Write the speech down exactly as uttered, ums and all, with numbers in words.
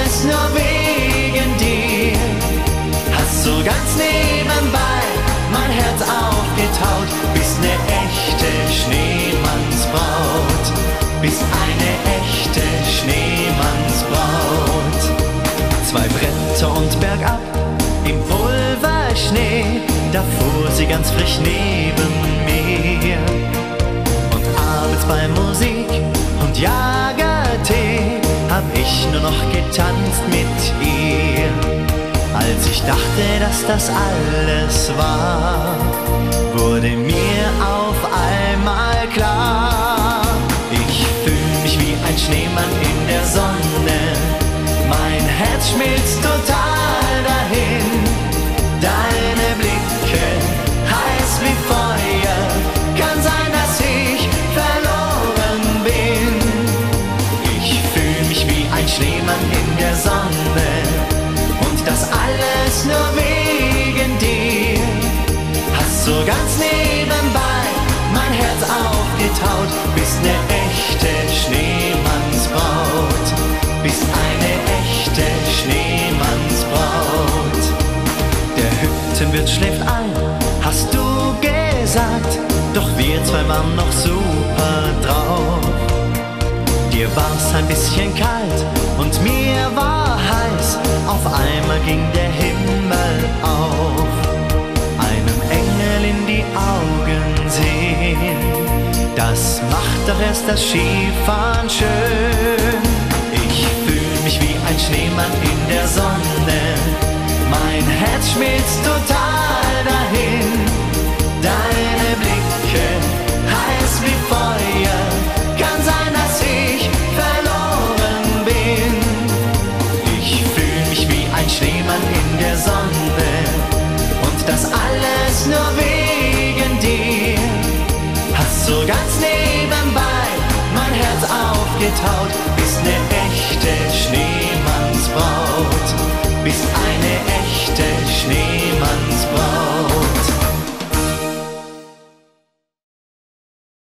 alles nur wegen dir. Hast so ganz nebenbei mein Herz aufgetaut, bist ne echte Schneemannsbraut, bist eine echte Schneemannsbraut. Zwei Bretter und bergab im Pulverschnee, da fuhr sie ganz frisch neben mir. Und abends bei Musik und Jagertee hab ich nur noch getanzt mit ihr. Als ich dachte, dass das alles war, wurde mir auf einmal klar, ich fühl mich wie ein Schneemann in der Sonne. Mein Herz schmilzt total dahin. Deine Blicke heiß wie Feuer. Kann sein, dass ich verloren bin. Ich fühl mich wie ein Schneemann in der Sonne. Und das alles nur wegen dir. Hast so ganz nebenbei mein Herz aufgetaut. Bist ne echte Schneemannsbraut. Bist eine echte Schneemannsbraut. Der Hüttenwirt schläft ein, hast du gesagt, doch wir zwei waren noch super drauf. Dir war's ein bisschen kalt und mir war heiß, auf einmal ging der Himmel auf. Einem Engel in die Augen sehen, das macht doch erst das Skifahren schön. Ich fühl mich wie ein Schneemann in der Sonne. Mein Herz schmilzt total dahin. Deine Blicke heiß wie Feuer. Kann sein, dass ich verloren bin. Ich fühl mich wie ein Schneemann in der Sonne. Und das alles nur wegen dir. Hast so ganz nebenbei mein Herz aufgetaut. Bist ne